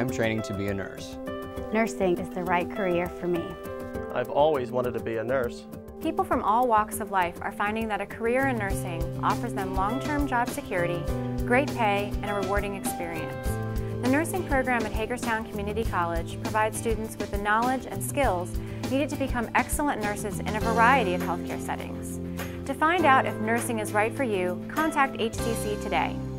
I'm training to be a nurse. Nursing is the right career for me. I've always wanted to be a nurse. People from all walks of life are finding that a career in nursing offers them long-term job security, great pay, and a rewarding experience. The nursing program at Hagerstown Community College provides students with the knowledge and skills needed to become excellent nurses in a variety of healthcare settings. To find out if nursing is right for you, contact HCC today.